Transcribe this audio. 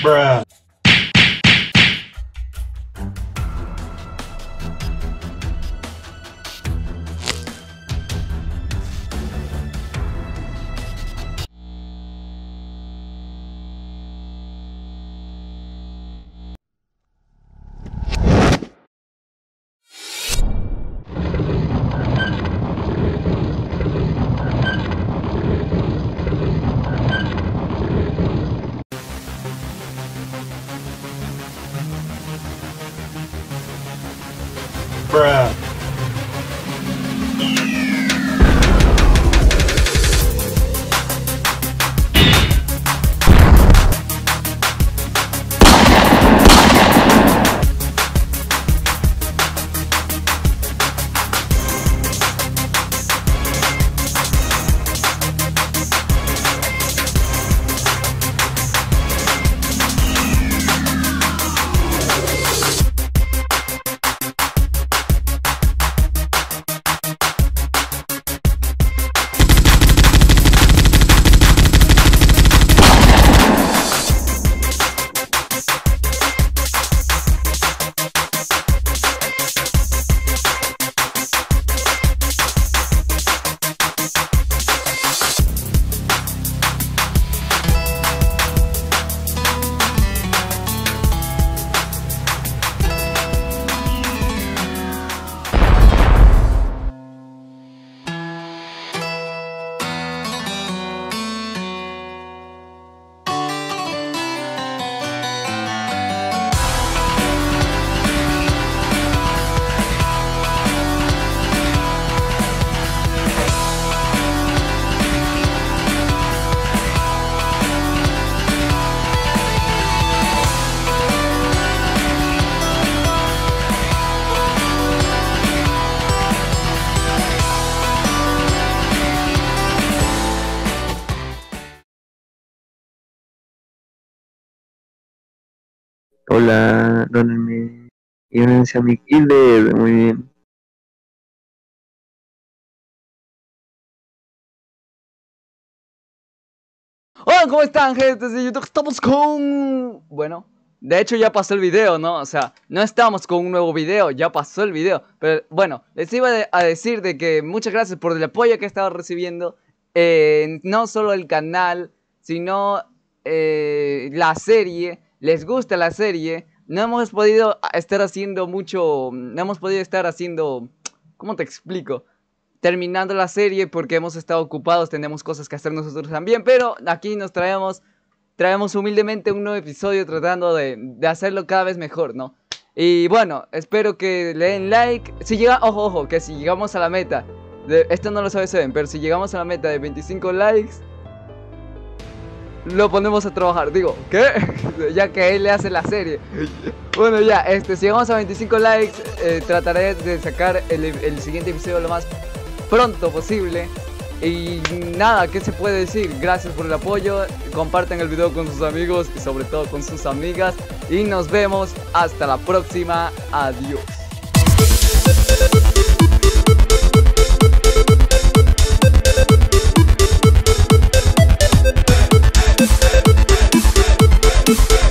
Bruh. Bruh. Hola, dónenme. Y únanse a mi killer, muy bien. Hola, ¿cómo están, gente de YouTube? Estamos con... Bueno, de hecho ya pasó el video, ¿no? O sea, no estamos con un nuevo video, ya pasó el video. Pero bueno, les iba a decir de que muchas gracias por el apoyo que he estado recibiendo. No solo el canal, sino la serie. Les gusta la serie. No hemos podido estar haciendo mucho... No hemos podido estar haciendo... ¿Cómo te explico? Terminando la serie porque hemos estado ocupados, tenemos cosas que hacer nosotros también, pero aquí nos traemos humildemente un nuevo episodio tratando de hacerlo cada vez mejor, ¿no? Y bueno, espero que le den like. Si llega, ojo, que si llegamos a la meta esto no lo sabe Seven, pero si llegamos a la meta de 25 likes, lo ponemos a trabajar. Digo, ¿qué? Ya que él le hace la serie. Bueno, ya, si llegamos a 25 likes, trataré de sacar el siguiente episodio lo más pronto posible. Y nada, ¿qué se puede decir? Gracias por el apoyo. Compartan el video con sus amigos y sobre todo con sus amigas. Y nos vemos hasta la próxima. Adiós. We'll be right back.